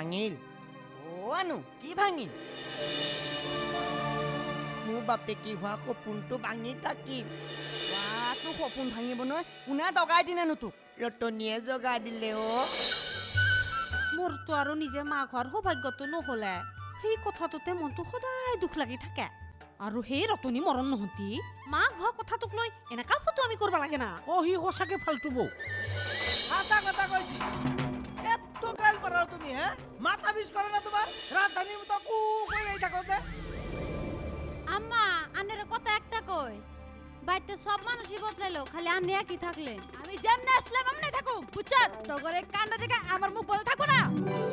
ভাঙিল আনু কি ভাঙিল মোৰ বাপেকি হোৱা সপোনটো ভাঙি থাকিল তোৰ সপোন ভাঙিব নহয় কোনে দগাই দিলেনো তোক ৰতনীয়ে জগাই দিলে মোৰতো আৰু নিজে মাক হোৱাৰ সৌভাগ্যটো নহলে সেই কথাটোতে মনটো সদায় দুখ লাগি থাকে আৰু সেই ৰতনী মৰণ নহতি মাক হোৱা কথাটোক লৈ এনেকা ফটো আমি কৰিব লাগে না সি সঁচাকে ফাল্টু বৌ এটা কথা কৈছি এত গাল পাৰাও তুমি হে মাথা বিষ কৰে না তোমার রাজধানীর মতো কু কই এই থাকো যে আম্মা আনের কথা একটা কই বাইতে সব মানুষই বদলাইলো খালি আনে কি থাকলে আমি যেমনে আসলাম আমনে থাকুম বুঝছত তগরে কান্না দেখে আমার মুখ বন্ধ থাকো না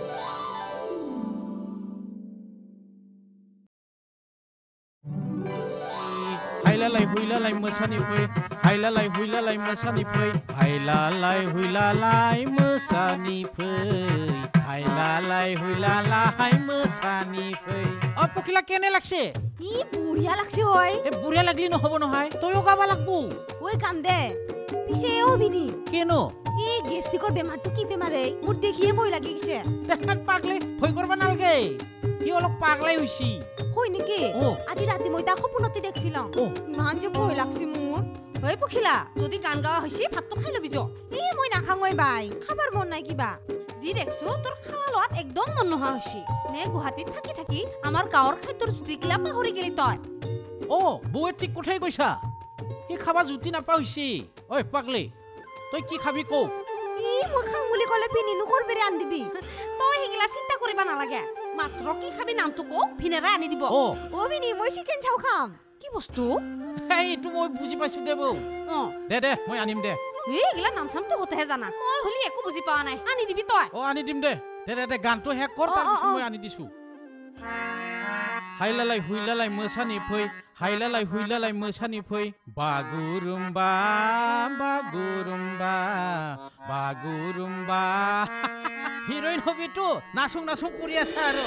হাইলালাই হুইলালাই মোসানি ফै হাইলালাই হুইলালাই মোসানি ফै হাইলালাই হুইলালাই মোসানি ফै হাইলালাই হুইলালাই মোসানি ফै পখিলা কেনে লাগছে ই বুঢ়িয়া লাগছে হয় এ বুঢ়িয়া লাগলি নহব নহয় তয়ো গাবা লাগবো ওই কাম দে পিছে ও বিনি কেন এই গেস্টিকৰ বেমাৰটো কি বেমাৰে মোৰ দেখিয়ে ভয় লাগি গিছে দেখাত পাগলে ভয় কৰবা নালগে কি অলপ পাগলাই হৈছি হয় নেকি আজি ৰাতি মই তা সপোনতে দেখছিলাম ইমান যে ভয় লাগছি মোৰ ওই পখিলা যদি গান গাওয়া হৈছি ভাতটো খাই লবি যো এই মই নাখাঙই বাই খাবার মন নাই কিবা যি দেখছো তোৰ খালত একদম মন নহা হৈছি নে গুৱাহাটীত থাকি থাকি আমাৰ গাঁৱৰ খাদ্যৰ জুতি কিলা পাহৰি গেলি তই বৌয়ে ঠিক কথাই কৈছা সি খাবা জুতি নাপা হৈছি ঐ পাগলি তই কি খাবি কও ই মই খাং বুলি কলে পিনিনো কৰবেৰে আন দিবি তই হিগলা চিন্তা কৰিবা নালাগে মাত্ৰ কি খাবি নামটো কও ভিনেৰা আনি দিব বিনি মই চিকেন চাও খাম কি বস্তু এইটো মই বুজি পাইছো দে বৌ দে মই আনিম দে এইগিলা নাম চামটো হতেহে জানা মই হলি একো বুজি পোৱা নাই আনি দিবি তই আনি দিম দে গানটো শেষ কৰ তাৰপিছত মই আনি দিছো হাইলালাই হুইলালাই মোসানি ফै হাইলালাই হুইলালাই মোসানি ফৈ বাগুৰুম্বা বাগুৰুম্বা বাগুৰুম্বা হিৰোইন হবিটো নাচুং নাচুং কৰি আছে আৰু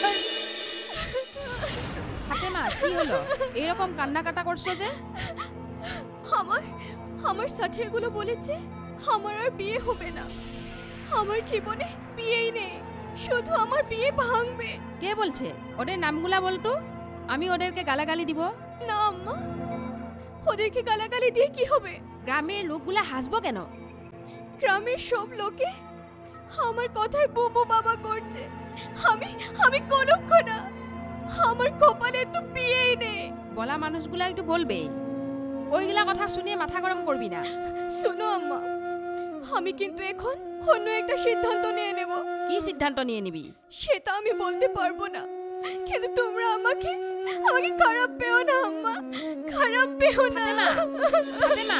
ফাতেমা কি হলো এরকম কান্না কাটা করছো যে আমার সাথে এগুলো বলেছে আমার আর বিয়ে হবে না আমার জীবনে বিয়েই নেই শুধু আমার বিয়ে ভাঙবে কে বলছে ওদের নামগুলা বলতো আমি ওদেরকে গালাগালি দিব না আম্মা ওদেরকে গালাগালি দিয়ে কি হবে গ্রামের লোকগুলা হাসবো কেন গ্রামের সব লোকে আমার কথায় বুবু বাবা করছে আমি কলঙ্ক না আমার কপালে তো বিয়েই নেই বলা মানুষগুলা একটু বলবে ওইগুলা কথা শুনিয়ে মাথা গরম করবি না শোনো আম্মা আমি কিন্তু এখন অন্য একটা সিদ্ধান্ত নিয়ে নেব কি সিদ্ধান্ত নিয়ে নিবি সেটা আমি বলতে পারবো না কিন্তু তোমরা আমাকে খারাপ পেও না আম্মা খারাপ পেও না ফাতেমা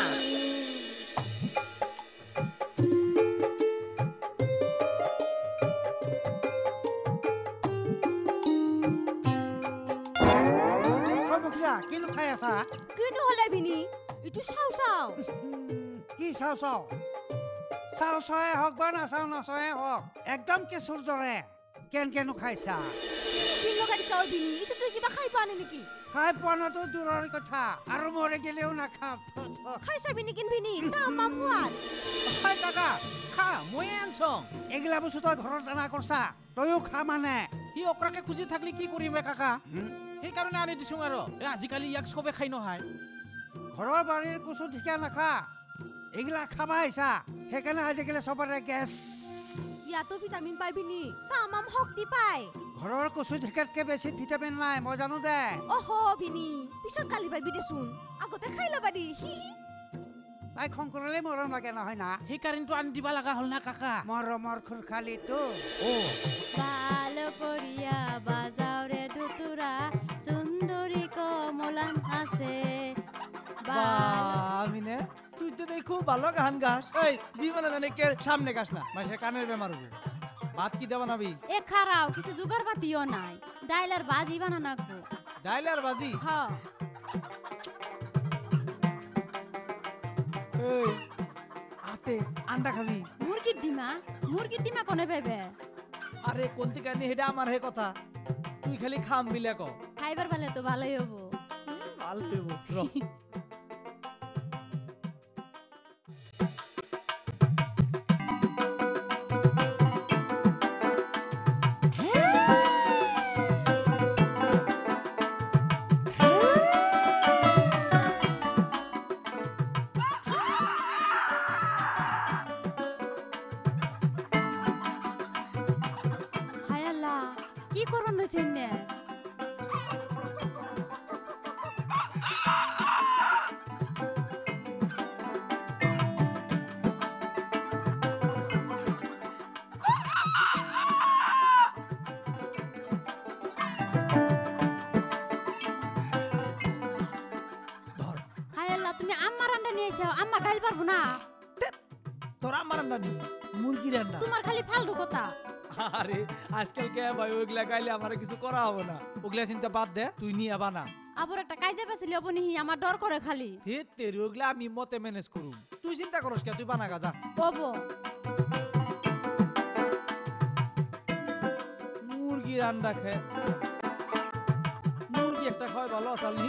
কিনো খাই আছা কিনো হলে বিনি ইটো চাও চাও কি চাও চাও চাও চাওয়ে হওক বা নাচাও নাচাওয়ে হওক একদম কেঁচুৰ দৰে কেনো খাইছা লগাই চাও বিনি ইটো তুই কিবা খাই পোৱা নাই নেকি খাই পোৱা নাতো দূৰৰ কথা আৰু মৰে গেলেও নাখাম খাইছা বিনি কিন বিনি তা মামুয়ার খাই কাকা খা মই আনছং এগিলা বস্তু তই ঘৰত দানা কৰছা তয়ো খা মানে সি অকৰাকে খুজি থাকলি কি কৰিমে কাকা সেইকাৰণে আনি দিছো আৰু আজিকালি ইয়াক চবে খাই নহয় ঘৰৰ বাৰীৰ কচু ঢেকীয়া নাখা এগিলা খাবা আহিছা সেইকাৰণে আজিকালি চবৰে গেছ ইয়াতো ভিটামিন পাই বিনি তা মাম শক্তি পায় ঘৰৰ কচু ঢেকীয়াতকে বেছি ভিটামিন নাই মই জানো দে অহ বিনি পিছত গালি পাইবি দেচোন আগতে খাই লবা দি তাই খং কৰিলে মৰম লাগে নহয় না সেইকাৰণেতো আনি দিবা লগা হ'ল না কাকা মৰমৰ খুৰখালিটো ভালো করিয়া বাজাও রে দুতুরা সুন্দরী কমলান আছে আমিনে তুই তো দেখো ভালো গান গাস এই জীবনে জানে কে সামনে গাস না মাসে কানের বেমার হবে ভাত কি দেবা নাবি এ খারাও কিছু জোগাড় পাতিও নাই ডাইলার বাজি বানানো গো ডাইলার বাজি হ্যাঁ এই আতে আন্ডা খাবি মুরগির ডিমা কোনে পাইবে আরে কোন থেকে আনি হেডা আমার হে কথা তুই খালি খাম বিলে ক খাইবার পালে তো ভালোই হবো ভালো হইব র পড়ানো হয়েছে না হায় আল্লাহ তুমি আম্মা রান্না নিয়ে এসো আম্মা গাইল পারবো না তোরা আমার রান্না নি মুরগি রান্না তোমার খালি ফালতু কথা আরে আজকাল কে ভাই ওইগুলা গাইলে আমার কিছু করা হবে না ওগুলা চিন্তা বাদ দে তুই নিয়ে বানা আবার একটা কাজে পেছিল বনি আমার ডর করে খালি ঠিক তেরি ওগুলা আমি মতে ম্যানেজ করুম তুই চিন্তা করস কে তুই বানা যা ওবো মুরগি রান্না খায় মুরগি একটা খাওয়াই ভালো আসাল নি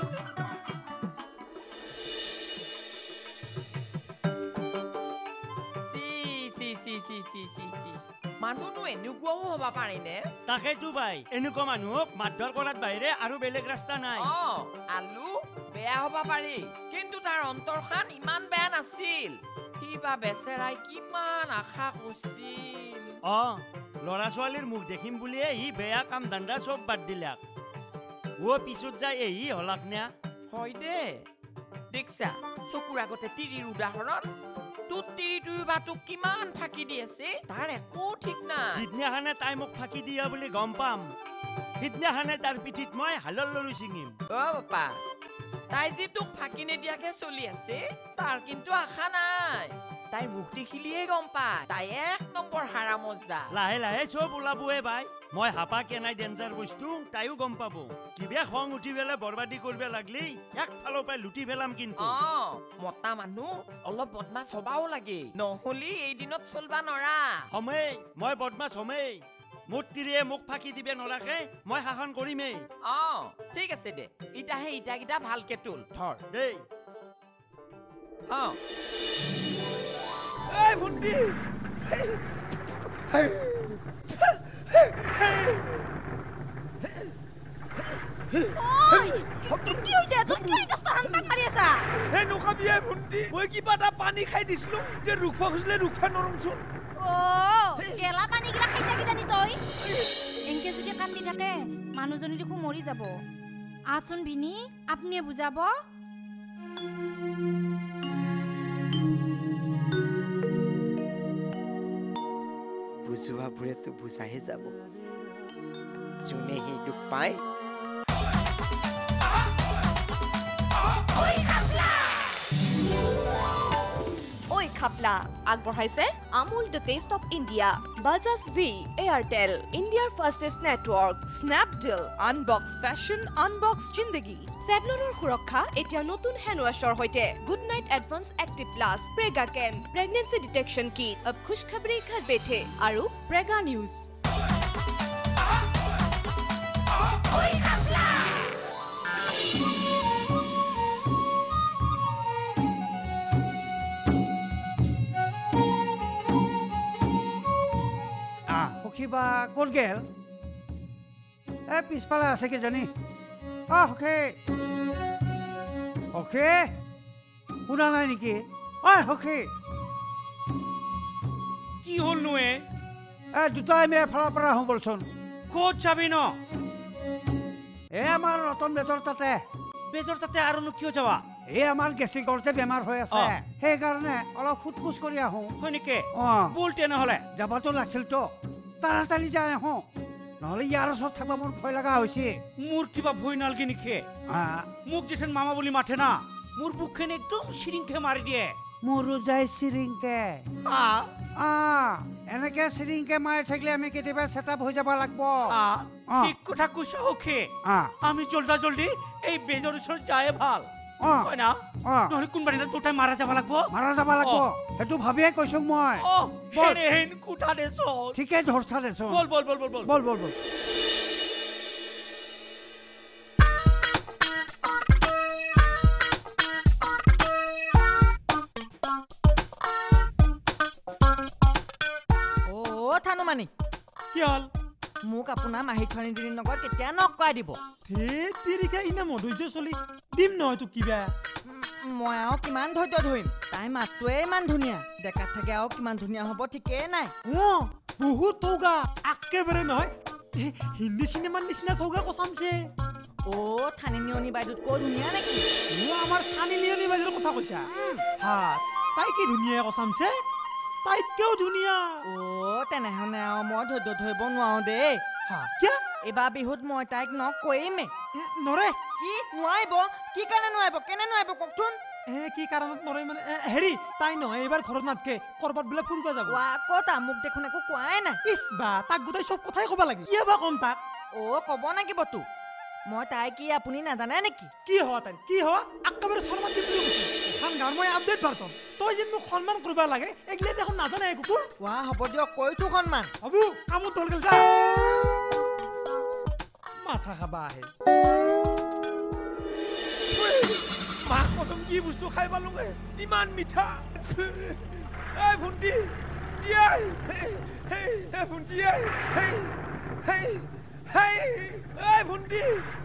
মানুহনো এনেকুৱাও হ'ব পাৰেনে তাকেইতো বাই এনেকুৱা মানুহক মাৰধৰ কৰাত বাহিৰে আৰু বেলেগ ৰাস্তা নাই আলু বেয়া হ'ব পাৰি কিন্তু তাৰ অন্তৰখান ইমান বেয়া নাছিল কিবা বেচেৰাই কিমান আশা কৰিছিল ল'ৰা ছোৱালীৰ মুখ দেখিম বুলিয়ে ই বেয়া কাম ধান্দা চব বাদ দিলাক পিছত যাই এই হলাক নে হয় দে দেখছা চকুৰ আগতে তিৰিৰ উদাহৰণ তোৰ তিৰিটোৱে বা তোক কিমান ফাঁকি দি আছে তাৰ একো ঠিক নাই যিদিনাখনে তাই মোক ফাঁকি দিয়া বুলি গম পাম সিদিনাখনে তাৰ পিঠিত মই হালৰ লৰু ছিঙিম বাপা তাই যি তোক ফাঁকি নিদিয়াকে চলি আছে তাৰ কিন্তু আশা নাই তাইৰ মুখ দেখিলিয়ে গম পায় তাই 1 নম্বৰ হাৰামজা লাহে লাহে চব ওলাবয়ে বাই মই হাপা কেনাই ডেঞ্জাৰ বস্তু তাইও গম পাব কিবা খং উঠি পেলে বৰবাদী কৰিব লাগলি একফালৰ পৰা লুটি পেলাম কিন্তু মতা মানুহ অলপ বদমাছ হবাও লাগে নহলি এই দিনত চলবা নৰা হমেই মই বদমাছ হমেই মোৰ তিৰিয়ে মোক ফাঁকি দিবে নৰাকে মই শাসন কৰিমেই ঠিক আছে দে ইটাহে ইটাকেইটা ভালকে তোল ধৰ দেই এই ভণ্টি ওই কি হইছে তুমি কি কষ্ট হান পাক মারি আছা এই নকাবি এই ভণ্টি মই কিবা এটা পানী খাই দিছিলো যে ৰুখবা খুজিলে ৰুখবা নৰংচোন গেলা পানী গিলা খাইছা কি জানি তই এনকে যদি কান্দি থাকে মানুহজনী দেখো মৰি যাব আসুন ভিনি আপনিয়ে বুঝাব বুজোৱাবোৰেতো বুজাহে যাব যোনে সেই দুখ পায় ঐ খাপলা আগবঢ়াইছে Amul the taste of India Bajaj V Airtel ইণ্ডিয়াৰ fastest network Snapdeal unbox fashion unbox জিন্দগী চেভলনৰ সুৰক্ষা এতিয়া নতুন হেণ্ডৱাছৰ সৈতে good night advance active plus Prega কেম প্ৰেগনেন্সি ডিটেকশ্যন কিট অব খুশখবৰি ঘৰ বেঠে আৰু প্ৰেগা নিউজ কিবা ক'ত গেল পিছফালে আছে কি জানি হকে হকে শুনা নাই নেকি হকে কি হ'ল নোৱে দুটাই আমি এফালৰ পৰা আহোঁ বলচোন ক'ত যাবি ন আমাৰ ৰতন বেজৰ তাতে বেজৰ তাতে আৰুনো কিয় যাবা আমাৰ গেষ্ট্ৰিকৰ যে বেমাৰ হৈ আছে সেইকাৰণে অলপ সোধ পোছ কৰি আহোঁ হয় নেকি বল তেনেহ'লে যাবতো লাগছিলতো তাড়াতাড়ি যাই আহোঁ নহ'লে ইয়াৰ ওচৰত থাকিব মোৰ ভয় লগা হৈছে মোৰ কিবা ভয় নালগে নেকি মোক যেন মামা বুলি মাতে না মোৰ বুকখন একদম চিৰিংকে মাৰি দিয়ে মোৰো যায় চিৰিংকে এনেকে চিৰিংকে মাৰি থাকিলে আমি কেতিয়াবা ছেটআপ হৈ যাব লাগিব ঠিক কথা কৈছা অখে আমি জল্দি এই বেজৰ ওচৰত যায় ভাল হয় না নহ'লে কোনোবা দিনা দুটাই মাৰা যাব লাগিব সেইটো ভাবিয়ে কৈছো মই হেন কুটা দেছ ঠিকে ধৰছা দেছ বল থানুমানি কি হ'ল মোক আপোনাৰ মাহিৰখানি দিনৰ লগত কেতিয়া নকৰাই দিব তিৰিকা ইনা মধুৰ্য চলি দিম নহয় তোক কিবা মই আৰু কিমান ধৈৰ্য ধৰিম তাই মাতটোৱে ইমান ধুনীয়া দেখাত থাকে আৰু কিমান ধুনীয়া হ'ব ঠিকেই নাই বহুত তৌগা একেবাৰে নহয় হিন্দী চিনেমাৰ নিচিনা থৌগা কচামছে অ' থানি নিয়নি বাইদেউতকৈ ধুনীয়া নেকি আমাৰ চানি লিয়নি বাইদেউৰ কথা কৈছা তাই কি ধুনীয়া কচামছে তাইতকেও ধুনীয়া অ' তেনেহ'লে আৰু মই ধৈৰ্য ধৰিব নোৱাৰো দেই কিয় এইবাৰ বিহুত মই তাইক নকৰিমেই নৰে কি নোৱাৰিব কি কাৰণে নোৱাৰিব কেনে নোৱাৰিব কওকচোন কি কাৰণত নৰে মানে হেৰি তাই নহয় এইবাৰ ঘৰত নাথাকে কৰবাত বোলে ফুৰিব যাব ক'তা মোক দেখোন একো কোৱাই নাই ইছ বা তাক গোটেই চব কথাই ক'ব লাগে কিয় বা ক'ম তাক অ' ক'ব লাগিবতো মই তাই কি আপুনি নাজানে নেকি কি হোৱা তাই কি হোৱা একেবাৰে সন্মান দিম বুলি কৈছে এখন গাঁৱৰ মই আপডেট পাৰ্চন তই যেন মোক সন্মান কৰিব লাগে এইগিলা দেখোন নাজানে কুকুৰ হ'ব দিয়ক কৈছোঁ সন্মান হ'ব কামত ধৰ গেল যা মাথা খাবা আহে মা কচম কি বস্তু খাই পালোগে ইমান মিঠা এই ভণ্টি দিয়াই এই ভণ্টি এই ভণ্টি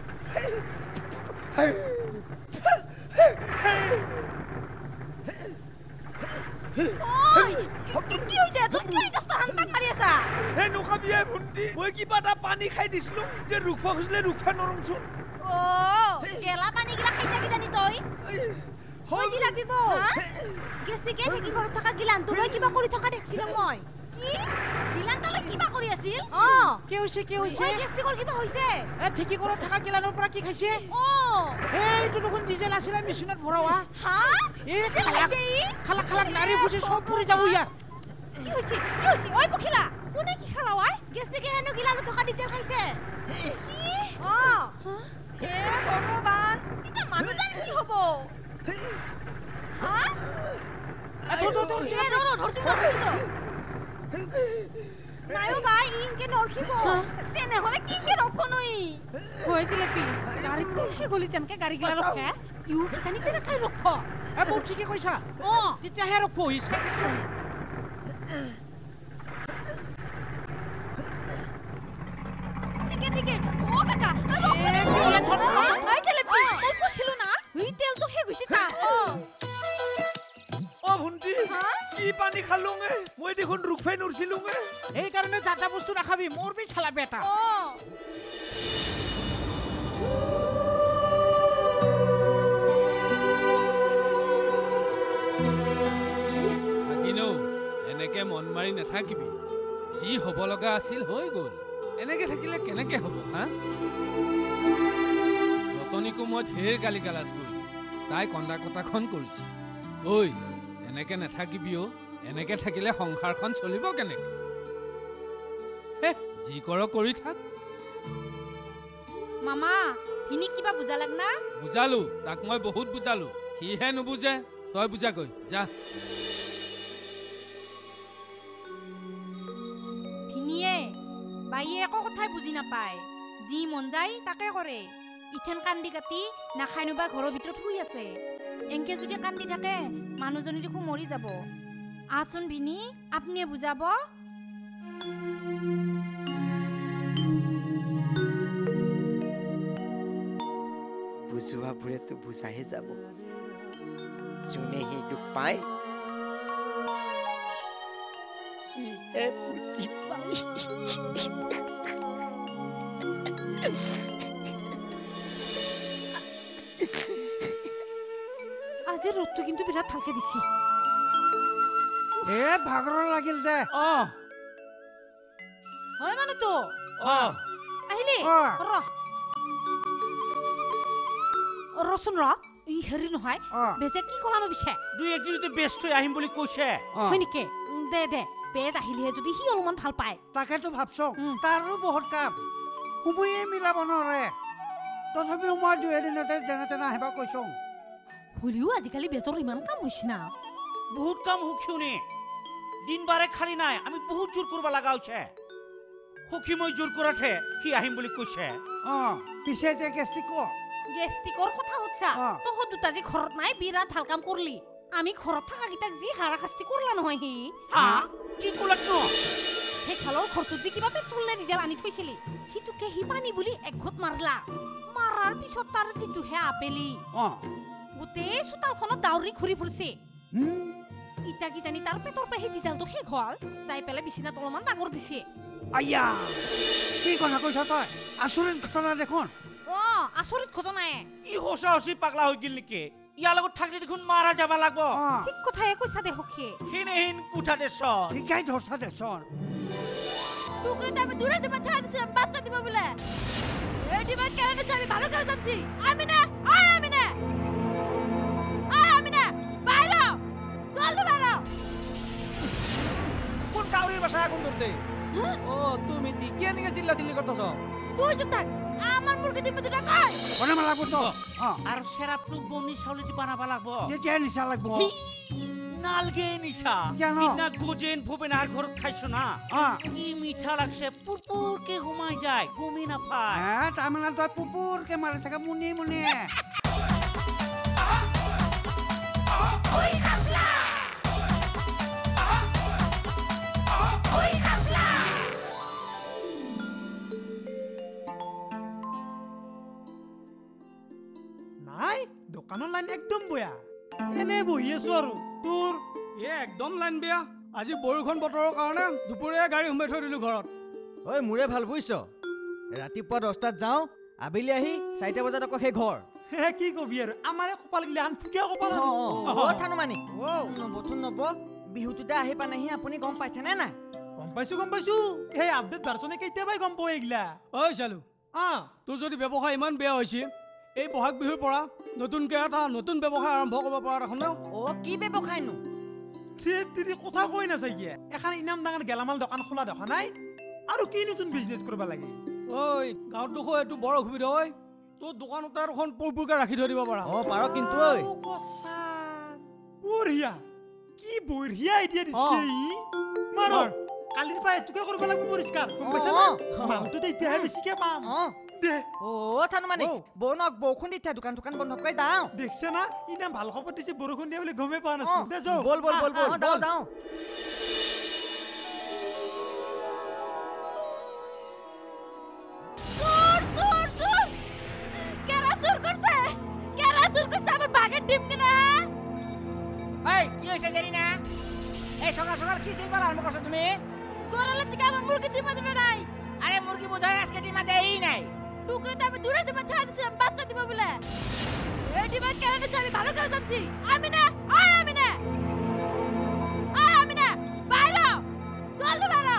কি হৈছে তোৰ কি কষ্ট হানপাক মাৰি আছা এই নখাবি এই ভণ্টি মই কিবা এটা পানী খাই দিছিলো যে ৰুখবা খুজিলে ৰুখবা নৰংচোন গেলা পানী গিলা খাইছা কি জানি তই হজি লাগিব গেষ্টিকে থাকি ঘৰত থকা গিলানটো লৈ কিবা কৰি থকা দেখিছিলো মই কি গিলানটালে কিবা কৰি আছিল কি হৈছে গেষ্টিকৰ কিবা হৈছে ঠিকি ঘৰত থকা গিলানৰ পৰা কি খাইছে এইটো দেখোন ডিজেল আছিলে মেচিনত ভৰোৱা খালাক নাৰী খুচি চব পৰি যাব ইয়াৰ কি হৈছে ঐ পখিলা কোনে কি খালা ঐ গেষ্টিকে হেনো গিলানত থকা ডিজেল খাইছে হে ভগৱান এটা মানুহজন কি হ'ব নাইও বাই ইনকে নৰখিব তেনেহ'লে কিনকে ৰখনই হৈছিলে পি গাড়ীত তেলহে গলি যেনকে গাড়ী গিলা ৰখে ইউ কিজানি তেনেকৈ ৰখ বহুত ঠিকে কৈছা তেতিয়াহে ৰখব হৈছে ঠিকে ও কাকা আই তেলেপি মই কৈছিলো না হুই তেলটো হে গৈছি তা ভণ্টি কি পানী খালোঙে মই দেখোন ৰুখবাই নৰছিলোঙে এইকাৰণে যাতা বস্তু নাখাবি মোৰ বি চালা বেটা এনেকে মন মাৰি নাথাকিবি যি হ'ব লগা আছিল হৈ গ'ল এনেকে থাকিলে কেনেকে হ'ব হা ৰতনীকো মই ঢেৰ গালি গালাজ কৰিলোঁ তাই কন্দা কটাখন কৰিছে ঐ এনেকে নাথাকিবিও এনেকে থাকিলে সংসাৰখন চলিব কেনেকে যি কৰ কৰি থাক মামা ভিনিক কিবা বুজালাক না বুজালো তাক মই বহুত বুজালো সিহে নুবুজে তই বুজাগৈ যা ভিনিয়ে বাইয়ে একো কথাই বুজি নাপায় যি মন যায় তাকে কৰে ইথেন কান্দি কাটি নাখাই নোবা ঘৰৰ ভিতৰত শুই আছে এনকে যদি কান্দি থাকে মানুহজনী দেখোন মৰি যাব আচোন ভিনি আপুনিয়ে বুজাব বুজোৱাবোৰেতো বুজাহে যাব যোনে সেই দুখ পায় সিহে বুজি পায় আজি ৰ'দটো কিন্তু বিৰাট ভালকে দিছি ভাগৰ লাগিল দে হয় মানুহটো আহিলি ৰচোন ই হেৰি নহয় বেজে কি কলানো পিছে দুই একদিনতে বেষ্ট হৈ আহিম বুলি কৈছে হয় নেকি দে বেজ আহিলেহে যদি সি অলপমান ভাল পায় তাকেতো ভাবছো তাৰো বহুত কাম সময়ে মিলাব নোৱাৰে তথাপিও মই 2 এদিনতে যেনে তেনে আহিব কৈছো হ'লেও আজিকালি বেজৰ ইমান কাম হৈছে না বহুত কাম সুখীউনি দিন বাৰে খালি নাই আমি বহুত জোৰ কৰিব লগা হৈছে সুখী মই জোৰ কৰাতহে সি আহিম বুলি কৈছে পিছে এতিয়া গেষ্টিকৰ কথা হচ্ছা তহঁত দুটা যে ঘৰত নাই বিৰাট ভাল কাম কৰলি আমি ঘৰত থকা গিটাক যি হাৰাশাস্তি কৰলা নহয় সি কি কলাক ন সেই খালৰ ঘৰটোত যে কিবা পেট্ৰলে ডিজেল আনি থৈছিলি সিটোকে সি পানী বুলি একঘট মাৰলা মাৰাৰ পিছত তাৰ যিটোহে আপেলি গোটেই চোতালখনত দাউৰি ঘূৰি ফুৰিছে ইটা কি জানি তাৰ পেটৰ পৰা সেই ডিজেলটো শেষ হ'ল যাই পেলাই বিচনাত অলপমান বাগৰ দিছে আয়া কি কথা কৈছ তই আচৰিত ঘটনা দেখোন আচৰিত ঘটনাই ই হসা হসি পাগলা হৈ গিল নেকি ইয়াৰ লগত থাকলে দেখোন মাৰা যাবা লাগব ঠিক কথাই কৈছা দে সখী হিন উঠা দেছ ঠিকাই ধৰছা দেচোন টুকরিতে আমি দূরে দূরে ঠাই দিছিলাম বাচ্চা দিব বলে এই ডিমান্ড কেন দিছে আমি ভালো করে যাচ্ছি আমি না বাইরে জলদি বাইরে কোন কাউরির বাসায় আগুন ধরছে ও তুমি কে নিয়ে চিল্লাচিল্লি করতেছ তুই চুপ থাক আমার মুরগি তুমি দুটা কই বনাব লাগব তো আর সেরাপটু বনি চাউলি দি বানাবা লাগব কেতিয়া নিচা লাগব নালগে নিশা কেন? না গোজেন ভুবেনার ঘর খাইছো না কি মিঠা লাগছে পুরপুরকে ঘুমাই যায় ঘুমি না পায় হ্যাঁ তাৰমানে তই পুপুৰকে মাৰি থাকা মুনি মুনি নাই দোকানৰ লাইন একদম বয়া এনে বহি আছো আৰু তোৰ একদম লাইন বেয়া আজি বৰষুণ বতৰৰ কাৰণে দুপৰীয়া গাড়ী সোমাই থৈ দিলো ঘৰত ঐ মোৰে ভাল বুজিছ ৰাতিপুৱা 10টাত যাওঁ আবেলি আহি 4টা বজাত আকৌ সেই ঘৰ কি কবি আৰু আমাৰে কপাল গিলা আন ফুকিয়া কপাল থানুমানি নবথুন নব বিহুটোতে আহি পানেহি আপুনি গম পাইছেনে নাই গম পাইছো সেই আপডেট ভাৰ্চনে কেতিয়াবাই গম পোৱা এইগিলা ঐ চালু তোৰ যদি ব্যৱসায় ইমান বেয়া হৈছে এই বহাগ বিহুৰ পৰা নতুনকৈ এটা নতুন ব্যৱসায় আৰম্ভ কৰিব পৰা দেখোন কি ব্যৱসায়নো তিৰি কথা কৈ নাচাই এখন ইনাম ডাঙৰ গেলামাল দোকান খোলা দেখা নাই আৰু কি নতুন বিজনেছ কৰিব লাগে ঐ গাঁৱত দেখো এইটো বৰ অসুবিধা হয় তোৰ দোকানতে এখন পুৰপুৰকে ৰাখি থৈ দিব পাৰা পাৰ কিন্তু বঢ়িয়া কি বঢ়িয়া আইডিয়া দিছে মাৰ কালিৰ পৰা এটোকে কৰিব লাগিব পৰিষ্কাৰ গম পাইছা না মালটো তেতিয়াহে বেছিকে পাম দে থানুমানি বৌনক বৰষুণ দি দোকান বন্ধ কৰি দাও দেখছে না ইনাম ভাল খবৰ দিছে বৰষুণ দিয়ে বুলি গমে পোৱা নাছিল দে যাও বল দাও সকাল কি সিলবার আরম্ভ করছো তুমি গোরালের থেকে আমার মুরগি ডিমা দিবে নাই আরে মুরগি বোধহয় আজকে ডিমা দেই নাই টুকরিতে আমি দূরে ডিমা ঠাই দিছিলাম বাচ্চা দিব বলে এই ডিমা কেন দিছে আমি ভালো করে যাচ্ছি আমি না বাইরে জলদি বাইরে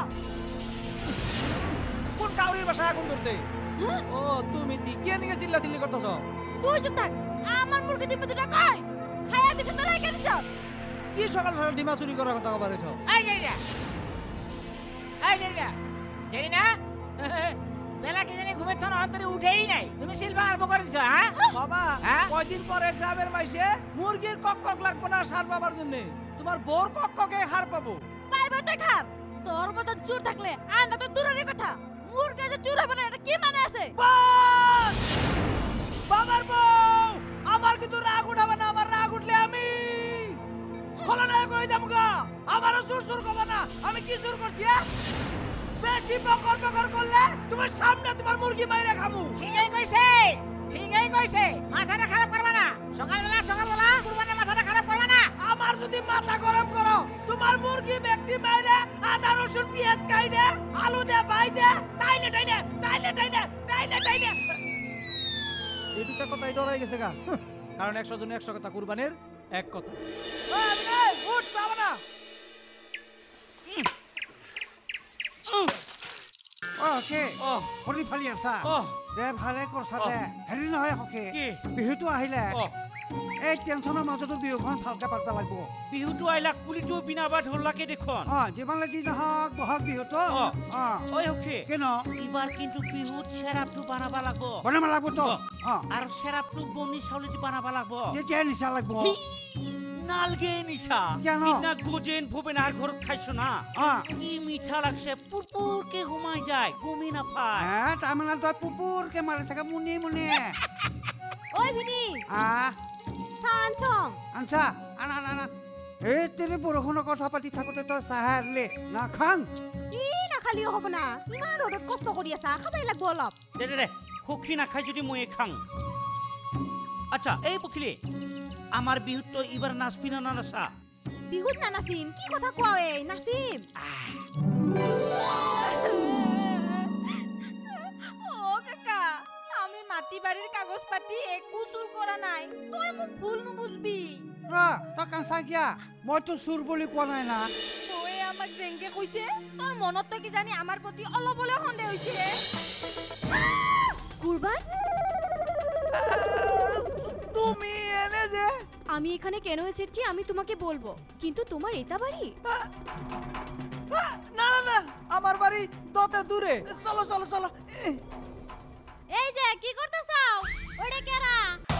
কোন কাউরির বাসায় আগুন ধরছে ও তুমি কে নিয়ে চিল্লাচিল্লি করতেছ তুই চুপ থাক আমার মুরগি ডিমা দুটা কই খায়া দিছ তো নাই কেন দিছ কি সকাল ডিমা চুরি করার কথা কবার হইছ এই জেরিনা বেলা কি জানি ঘুমের থন অন্তরে উঠেই নাই তুমি সিলবা আরম্ভ করে দিছো বাবা কয়দিন পরে গ্রামের মাইসে মুরগির কক লাগবে না সার পাবার জন্য তোমার বোর কে হার পাবো পাইবা তো খার তোর মত চুর থাকলে আন্ডা তো দূরের কথা মুরগি যে চুর হবে না এটা কি মানে আছে বাবার বউ আমার কিন্তু রাগ উঠাবে না আমার রাগ উঠলে আমি খলনায়ক হয়ে যাবগা আমারও সুর করবে না আমি কি সুর করছি বেশি বকর করলে তোমার সামনে তোমার মুরগি মাইরে খামু ঠিকই কইছে মাথাটা খারাপ করবে না সকালবেলা কুরবানের মাথাটা খারাপ করবে না আমার যদি মাথা গরম করো তোমার মুরগি ব্যক্তি মাইরে আদা রসুন পেঁয়াজ কাইডে আলু দে ভাইজে টাইনে এই দুটা কথাই ধরাই গেছে গা কারণ 100 জন 100 কথা কুরবানের এক কথা উঠ যাবে না ওকে হৰি ফালি আছা দে ভালে কৰছা দে হেৰি নহয় হকে বিহুটো আহিলে এই টেনচনৰ মাজতো বিহুখন ভালকে পাতবা লাগিব বিহুটো আহিলা কুলিটো বিনাবা ঢোলাকে দেখোন যিমানে যি নহওক বহাগ বিহুটো ঐ হকে কেন এবাৰ কিন্তু বিহুত সেৰাপটো বানাবা লাগব তো আৰু সেৰাপটো বনি চাউলি দি বানাবা লাগব তেতিয়া নিচা লাগব নালগে নিশা না গোজেন ভুবেনার ঘর খাইছো না কি মিঠা লাগছে পুরপুরকে ঘুমাই যায় ঘুমি না পায় হ্যাঁ তাৰমানে তই পুপুৰকে মাৰি থাকা মুনি মুনি ওই ভিনি সানচং আনছা আনা এই তেনে বৰষুণৰ কথা পাতি থাকোতে তই চাহ আৰলে না খাং না খালিও হ'ব না ইমান ৰ'দত কষ্ট কৰি আছা খাবাই লাগব অলপ দে সখী নাখাই যদি মই খাং আচ্ছা এই পখিলে আমার বিহুত তো এবার নাচবি না নাচা বিহুত না নাচিম কি কথা কোৱা নাচিম মাটি বাড়ির কাগজ পাতি একো চুর করা নাই তুই মোক ভুল নুবুঝবি ৰা তই কাঞ্চা কিয়া মইতো চুৰ বুলি কোৱা নাই না তই আমাক যেনকে কইছে তোর মনত তো কি জানি আমার প্রতি অলপ হলেও সন্দেহ হইছে কুরবান তুমি এনে যে আমি এখানে কেন এসেছি আমি তোমাকে বলবো কিন্তু তোমার এটা বাড়ি না না না আমার বাড়ি তত দূরে চলো চলো চলো এই যে কি করতেছাও ওড়ে কেরা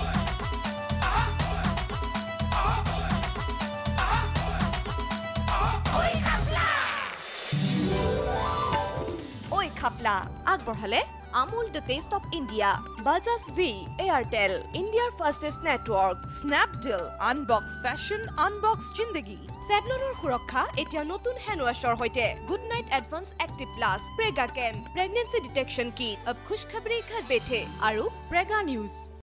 ওই খাপলা আগবঢ়ালে Amul the taste of India Bajaj V Airtel ইণ্ডিয়াৰ fastest network Snapdeal unbox fashion unbox জিন্দগী চেভলনৰ সুৰক্ষা এতিয়া নতুন হেণ্ড ৱাছৰ সৈতে good night advance active plus Prega কেম্প প্ৰেগনেন্সি ডিটেকশ্যন কিট অব খুশখবৰি ঘৰ বেঠে আৰু প্ৰেগা নিউজ